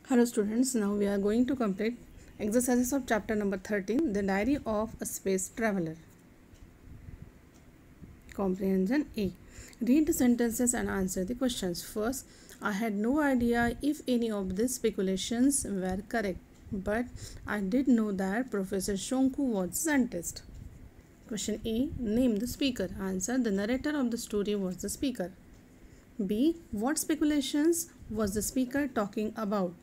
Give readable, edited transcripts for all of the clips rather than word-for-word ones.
Hello students, now we are going to complete exercises of chapter number 13, The Diary of a Space Traveler. Comprehension A. Read the sentences and answer the questions. First, I had no idea if any of these speculations were correct, but I did know that Professor Shonku was a scientist. Question A. Name the speaker. Answer. The narrator of the story was the speaker. B. What speculations was the speaker talking about?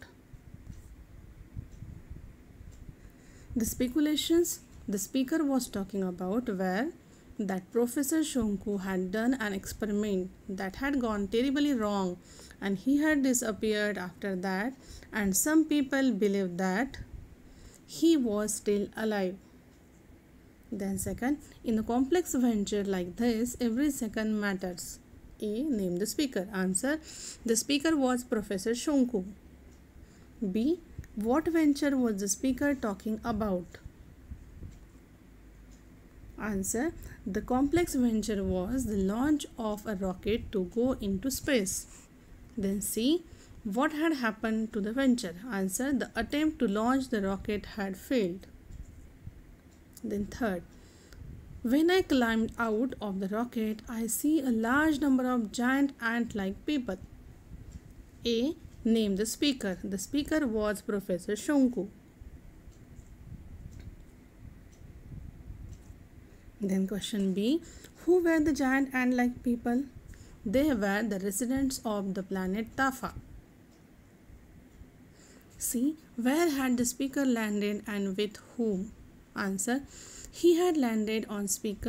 The speculations the speaker was talking about were that Professor Shonku had done an experiment that had gone terribly wrong and he had disappeared after that, and some people believed that he was still alive. Then second, in a complex venture like this, every second matters. A. Name the speaker. Answer. The speaker was Professor Shonku. B. What venture was the speaker talking about? Answer. The complex venture was the launch of a rocket to go into space. Then C. What had happened to the venture? Answer. The attempt to launch the rocket had failed. Then third, when I climbed out of the rocket, I see a large number of giant ant-like people. A. Name the speaker. The speaker was Professor Shonku. Then question B. Who were the giant ant-like people? They were the residents of the planet Tafa. C. Where had the speaker landed and with whom? Answer. He had landed on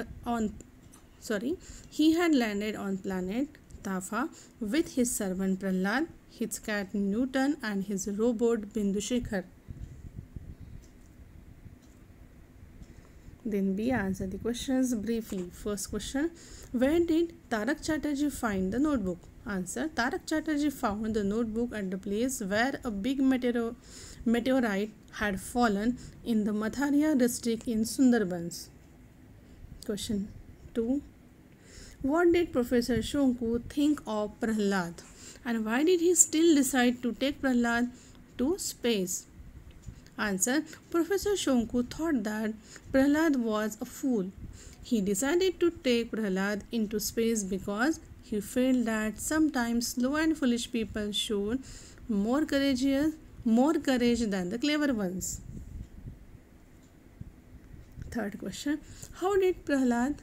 planet Tafa with his servant Prahlad, his cat Newton and his robot Bindushekar. Then B. Answer the questions briefly. First question, where did Tarak Chatterjee find the notebook? Answer. Tarak Chatterjee found the notebook at the place where a big meteorite had fallen in the Matharia district in Sundarbans. Question 2. What did Professor Shonku think of Prahlad, and why did he still decide to take Prahlad to space? Answer. Professor Shonku thought that Prahlad was a fool. He decided to take Prahlad into space because he felt that sometimes slow and foolish people showed more courage than the clever ones. Third question, how did Prahlad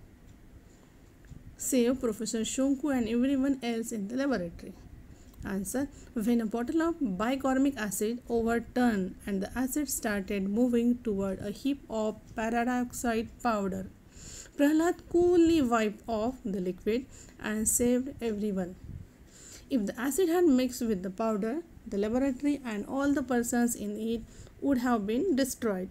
save Professor Shonku and everyone else in the laboratory? Answer. When a bottle of bicarbonic acid overturned and the acid started moving toward a heap of peroxide powder, Prahlad coolly wiped off the liquid and saved everyone. If the acid had mixed with the powder, the laboratory and all the persons in it would have been destroyed.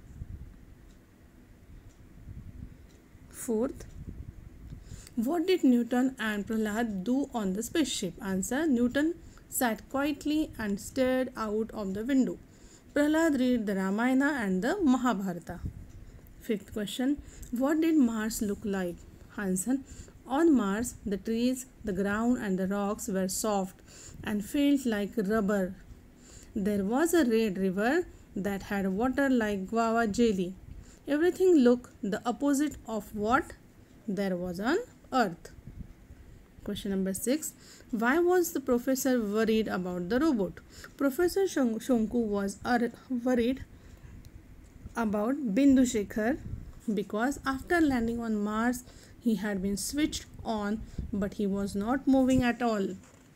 Fourth, what did Newton and Prahlad do on the spaceship? Answer. Newton sat quietly and stared out of the window. Prahlad read the Ramayana and the Mahabharata. Fifth question, what did Mars look like? Answer. On Mars, the trees, the ground and the rocks were soft and felt like rubber. There was a red river that had water like guava jelly. Everything looked the opposite of what there was on Earth. Question number 6. Why was the professor worried about the robot? Professor Shonku was worried about Bindushekar because after landing on Mars, he had been switched on but he was not moving at all.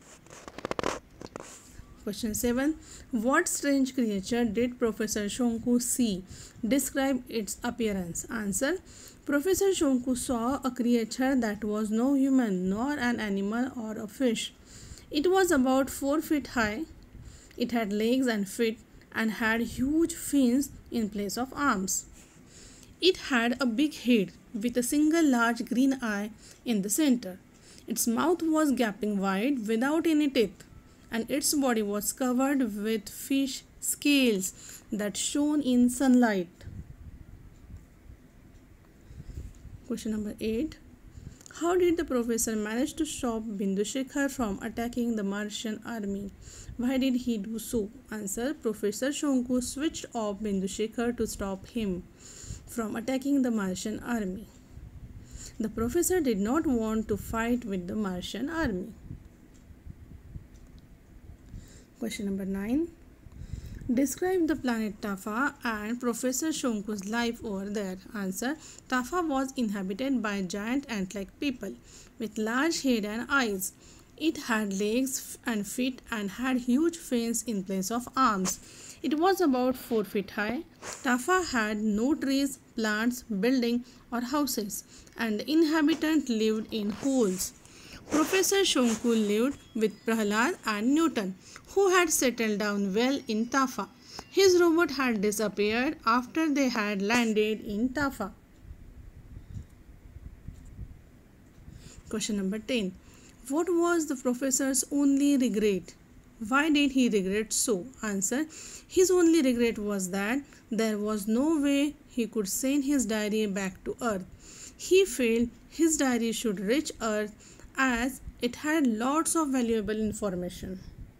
Question 7. What strange creature did Professor Shonku see? Describe its appearance. Answer. Professor Shonku saw a creature that was no human, nor an animal or a fish. It was about 4 feet high. It had legs and feet and had huge fins in place of arms. It had a big head with a single large green eye in the center. Its mouth was gaping wide without any teeth, and its body was covered with fish scales that shone in sunlight. Question number 8. How did the professor manage to stop Bindushekar from attacking the Martian army? Why did he do so? Answer. Professor Shonku switched off Bindushekar to stop him from attacking the Martian army. The professor did not want to fight with the Martian army. Question number 9. Describe the planet Tafa and Professor Shonku's life over there. Answer. Tafa was inhabited by giant ant-like people with large head and eyes. It had legs and feet and had huge fins in place of arms. It was about 4 feet high. Tafa had no trees, plants, buildings or houses, and the inhabitants lived in holes. Professor Shonku lived with Prahlad and Newton, who had settled down well in Tafa. His robot had disappeared after they had landed in Tafa. Question number 10. What was the professor's only regret? Why did he regret so? Answer. His only regret was that there was no way he could send his diary back to Earth. He felt his diary should reach Earth as it had lots of valuable information.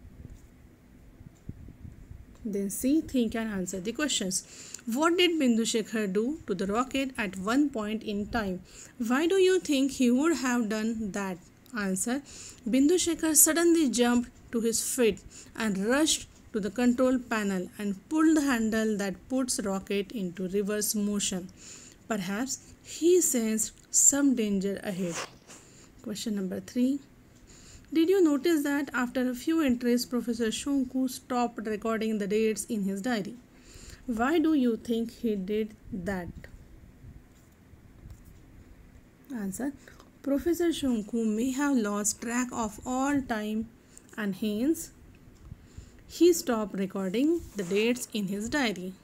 Then see, think and answer the questions. What did Bindushekar do to the rocket at one point in time? Why do you think he would have done that? Answer. Bindushekar suddenly jumped to his feet and rushed to the control panel and pulled the handle that puts rocket into reverse motion. Perhaps he sensed some danger ahead. Question number 3. Did you notice that after a few entries, Professor Shonku stopped recording the dates in his diary? Why do you think he did that? Answer. Professor Shonku may have lost track of all time and hence he stopped recording the dates in his diary.